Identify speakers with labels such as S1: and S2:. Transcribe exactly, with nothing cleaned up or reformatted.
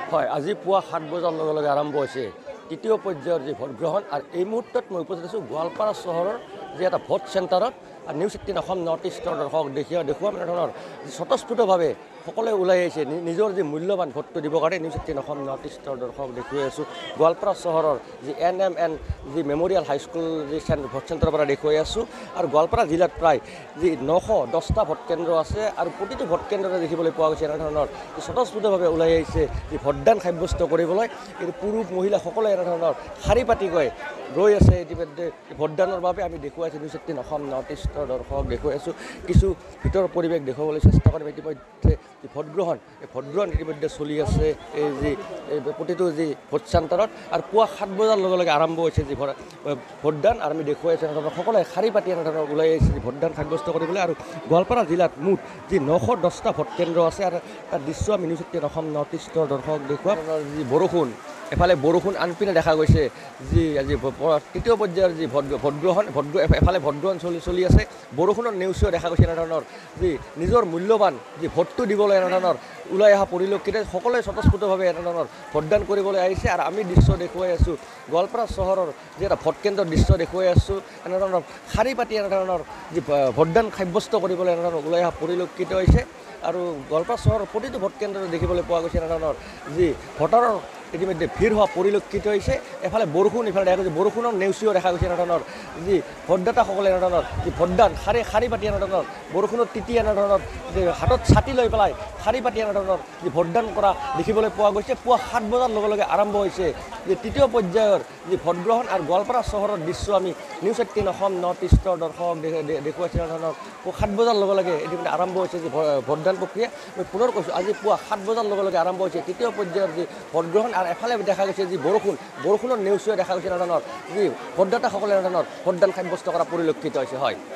S1: হয় আজি পুৱা সাত বজাৰ লগে লগে আৰম্ভ হৈছে তৃতীয় পৰ্যায়ৰ যি ভোট গ্ৰহণ আৰু এই মুহূৰ্তত মই উপস্থিত আছোঁ গোৱালপাৰা চহৰৰ যি এটা ভোট চেণ্টাৰত আৰু নিউজ এইটিন অসম নৰ্থ ইষ্টৰ দৰ্শক দেখুওৱা দেখুওৱা মানে ধৰণৰ স্বতঃস্ফূৰ্তভাৱে সকলোৱে ওলাই আহিছে নিজৰ যি মূল্যৱান ভোটটো দিবৰ কাৰণে নিউজ এইটিন অসম নৰ্থ ইষ্টৰ দৰ্শক দেখুৱাই আছোঁ গোৱালপাৰা চহৰৰ যি এন এম এন যি মেমৰিয়েল হাইস্কুল যি ভোট চেণ্টাৰৰ পৰা দেখুৱাই আছোঁ আৰু গোৱালপাৰা জিলাত প্ৰায় যি নশ দহটা ভোট কেন্দ্ৰ আছে আৰু প্ৰতিটো ভোট কেন্দ্ৰতে দেখিবলৈ পোৱা গৈছে এনেধৰণৰ স্বতঃস্ফূৰ্তভাৱে ওলাই আহিছে যি ভোটদান সাব্যস্ত কৰিবলৈ কিন্তু পুৰুষ মহিলা সকলোৱে এনেধৰণৰ শাৰী পাতিকৈ ৰৈ আছে ইতিমধ্যে ভোটদানৰ বাবে আমি দেখুৱাইছোঁ নিউজ এইটিন অসম নৰ্থ ইষ্টৰ দৰ্শক দেখুৱাই আছোঁ কিছু ভিতৰৰ পৰিৱেশ দেখুৱাবলৈ চেষ্টা কৰিম ইতিমধ্যে যি ভোটগ্ৰহণ এই ভোটগ্ৰহণ ইতিমধ্যে চলি আছে এই যি প্ৰতিটো যি ভোট চেণ্টাৰত আৰু পুৱা সাত বজাৰ লগে লগে আৰম্ভ হৈছে যি ভোটদান আৰু আমি দেখুৱাই আছোঁ এনেধৰণৰ সকলোৱে শাৰী পাতি এনেধৰণৰ ওলাই আহিছে যি ভোটদান সাব্যস্ত কৰিবলৈ আৰু গোৱালপাৰা জিলাত মুঠ যি নশ দহটা ভোট কেন্দ্ৰ আছে আৰু তাৰ দৃশ্য আমি নিউজ এইটিন অসম নৰ্থ ইষ্টৰ দৰ্শক দেখুওৱা যি বৰষুণ এফালে বৰষুণ আনপিনে দেখা গৈছে যি আজি তৃতীয় পৰ্যায়ৰ যি ভোট ভোটগ্ৰহণ ভোট এফালে ভোটগ্ৰহণ চলি চলি আছে বৰষুণৰ নেওচিও দেখা গৈছে এনেধৰণৰ যি নিজৰ মূল্যৱান যি ভোটটো দিবলৈ এনেধৰণৰ ওলাই অহা পৰিলক্ষিত সকলোৱে স্বতঃস্ফূৰ্তভাৱে এনেধৰণৰ ভোটদান কৰিবলৈ আহিছে আৰু আমি দৃশ্য দেখুৱাই আছোঁ গোৱালপাৰা চহৰৰ যি এটা ভোট কেন্দ্ৰৰ দৃশ্য দেখুৱাই আছোঁ এনেধৰণৰ শাৰী পাতি এনেধৰণৰ যি ভোটদান সাব্যস্ত কৰিবলৈ এনেধৰণৰ ওলাই অহা পৰিলক্ষিত হৈছে আৰু গোৱালপাৰা চহৰৰ প্ৰতিটো ভোট কেন্দ্ৰতে দেখিবলৈ পোৱা গৈছে এনেধৰণৰ যি ভোটাৰৰ ইতিমধ্যে ভিৰ হোৱা পৰিলক্ষিত হৈছে এফালে বৰষুণ ইফালে দেখা গৈছে বৰষুণৰ নেওচিও দেখা গৈছে এনেধৰণৰ যি ভোটদাতাসকলে এনেধৰণৰ যি ভোটদান শাৰী শাৰী পাতি এনেধৰণৰ বৰষুণত তিতি এনেধৰণৰ যি হাতত ছাতি লৈ পেলাই শাৰী পাতি এনেধৰণৰ যি ভোটদান কৰা দেখিবলৈ পোৱা গৈছে পুৱা সাত বজাৰ লগে লগে আৰম্ভ হৈছে যি তৃতীয় পৰ্যায়ৰ যি ভোটগ্ৰহণ আৰু গোৱালপাৰা চহৰৰ দৃশ্য আমি নিউজ এইটিন অসম নৰ্থ ইষ্টৰ দৰ্শক দেখুৱাইছে এনেধৰণৰ পুৱা সাত বজাৰ লগে লগে ইতিমধ্যে আৰম্ভ হৈছে যি ভোটদান প্ৰক্ৰিয়া মই পুনৰ কৈছোঁ আজি পুৱা সাত বজাৰ লগে লগে আৰম্ভ হৈছে তৃতীয় পৰ্যায়ৰ যি ভোটগ্ৰহণ আৰু এফালে দেখা গৈছে যি বৰষুণ বৰষুণৰ নেওচিও দেখা গৈছে এনেধৰণৰ যি ভোটদাতাসকলে এনেধৰণৰ ভোটদান সাব্যস্ত কৰা পৰিলক্ষিত হৈছে হয়।